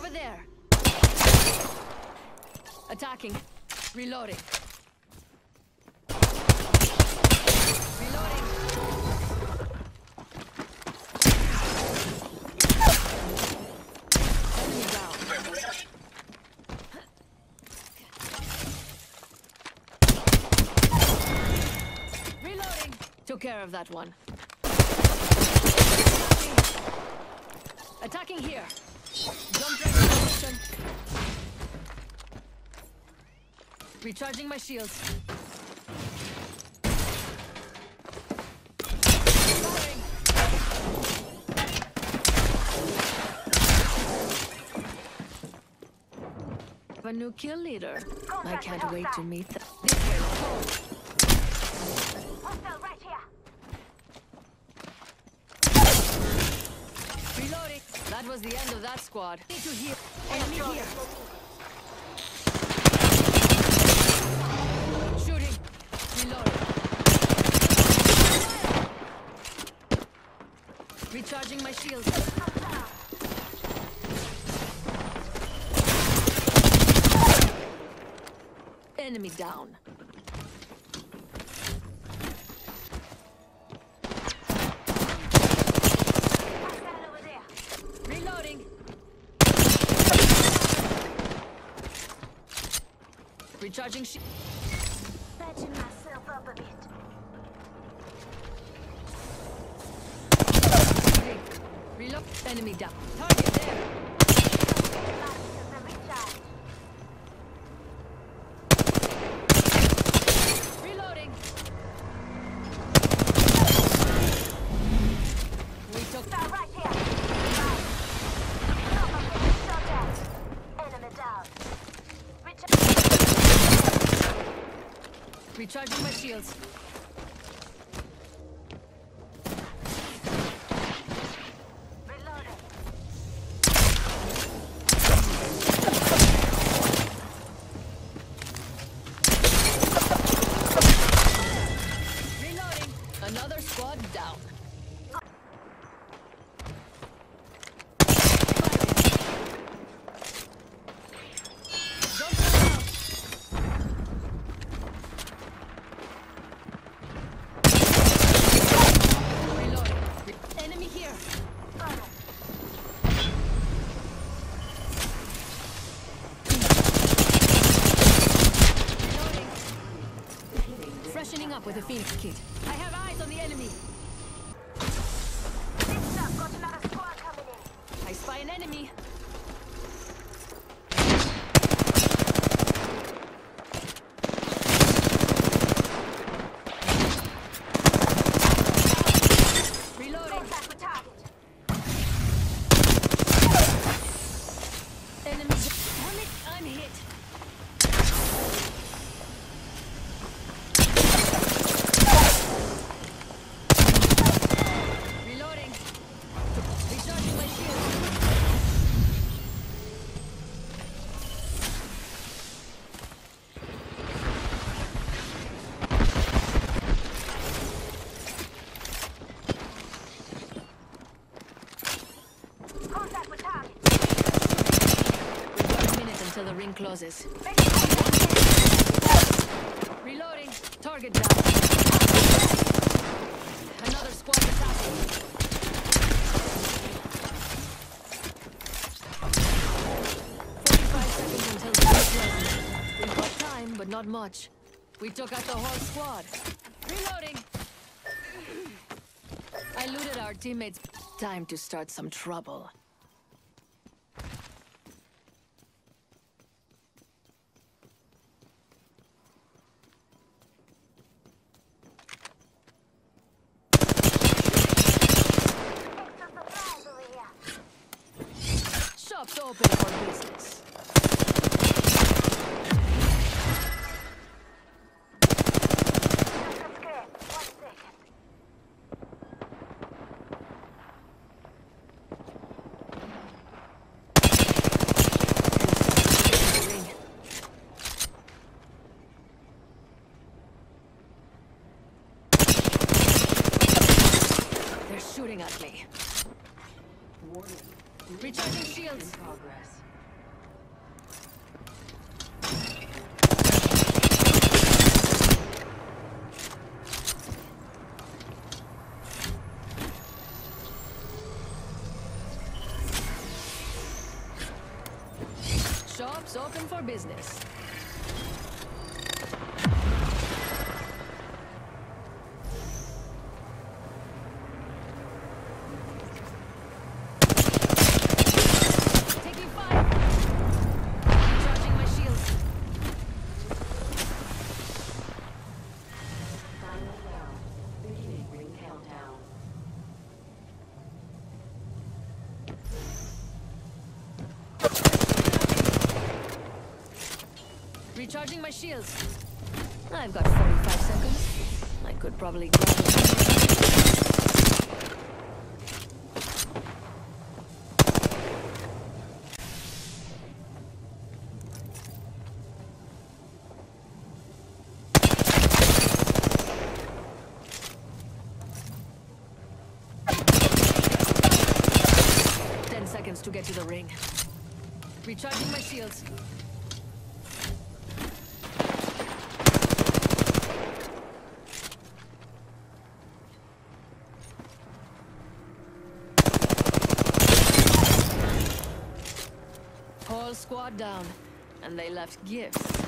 Over there. Attacking. Reloading. Reloading. Enemy down. Reloading. Took care of that one. Attacking here. Jump drive position. Recharging my shields. Firing. A new kill leader. I can't wait to meet them. This way, let's go. Hostile right here. Reloading. That was the end of that squad. Need to heal. Enemy here. Shooting. Reloading. Recharging my shields. Enemy down. Hostile over there. Reloading. Recharging shield. Patching myself up a bit. Reload. Enemy down. Target there. Reloading. We took Hostile right here. Enemy down. recharging my shields. Reloading. Another squad down. Freshening up with a Phoenix kit. I have eyes on the enemy. Listen up, got another squad coming in. I spy an enemy. Reloading. Contact with target. Enemy. Damn it, I'm hit. Reloading. Recharging my shield. Contact with target. We've got a minute until the ring closes. Reloading. Target down. Another squad attacking. 45 seconds until the ring closes. We've got time, but not much. We took out the whole squad. Reloading. I looted our teammates. Time to start some trouble. Extra supplies over here. Shops open for business. That's good. 1 second. Ring. They're shooting at me. Recharging shields. Progress. Shops open for business. Taking fire. Recharging my shields. Final round. Beginning ring countdown. Recharging my shields. I've got 45 seconds. I could probably grab it. 10 seconds to get to the ring. Recharging my shields. Whole squad down, and they left gifts.